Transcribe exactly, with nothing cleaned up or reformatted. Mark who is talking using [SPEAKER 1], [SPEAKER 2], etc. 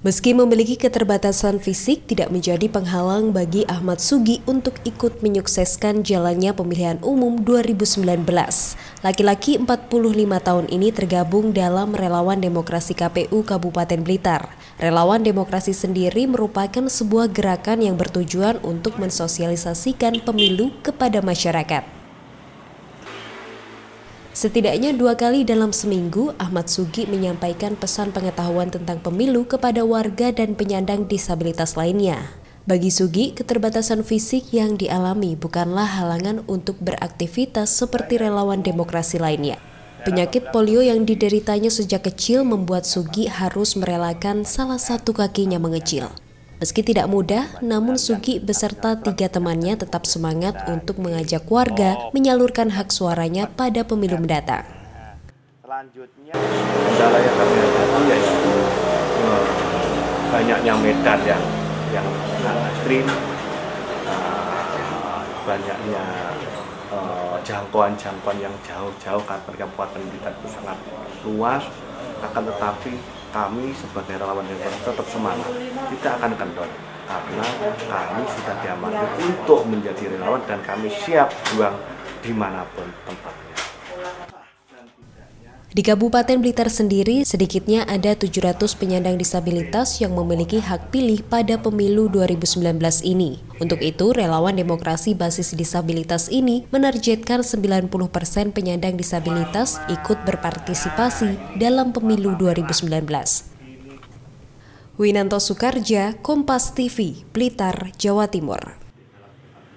[SPEAKER 1] Meski memiliki keterbatasan fisik, tidak menjadi penghalang bagi Ahmad Sugi untuk ikut menyukseskan jalannya pemilihan umum dua ribu sembilan belas. Laki-laki empat puluh lima tahun ini tergabung dalam Relawan Demokrasi K P U Kabupaten Blitar. Relawan Demokrasi sendiri merupakan sebuah gerakan yang bertujuan untuk mensosialisasikan pemilu kepada masyarakat. Setidaknya dua kali dalam seminggu, Ahmad Sugi menyampaikan pesan pengetahuan tentang pemilu kepada warga dan penyandang disabilitas lainnya. Bagi Sugi, keterbatasan fisik yang dialami bukanlah halangan untuk beraktivitas seperti relawan demokrasi lainnya. Penyakit polio yang dideritanya sejak kecil membuat Sugi harus merelakan salah satu kakinya mengecil. Meski tidak mudah, namun Sugi beserta tiga temannya tetap semangat untuk mengajak warga menyalurkan hak suaranya pada pemilu mendatang.
[SPEAKER 2] Selanjutnya, kendala yang kami hadapi yaitu eh, banyaknya medan yang yang ekstrim, eh, banyaknya eh, jangkauan-jangkauan yang jauh-jauh karena Kabupaten Blitar itu sangat luas. Akan tetapi kami sebagai relawan demokrasi tetap semangat, tidak akan kendor karena kami sudah diamankan untuk menjadi relawan dan kami siap juang dimanapun tempatnya.
[SPEAKER 1] Di Kabupaten Blitar sendiri, sedikitnya ada tujuh ratus penyandang disabilitas yang memiliki hak pilih pada pemilu dua ribu sembilan belas ini. Untuk itu, relawan demokrasi basis disabilitas ini menargetkan sembilan puluh persen penyandang disabilitas ikut berpartisipasi dalam pemilu dua ribu sembilan belas. Winanto Soekarja, Kompas T V, Blitar, Jawa Timur.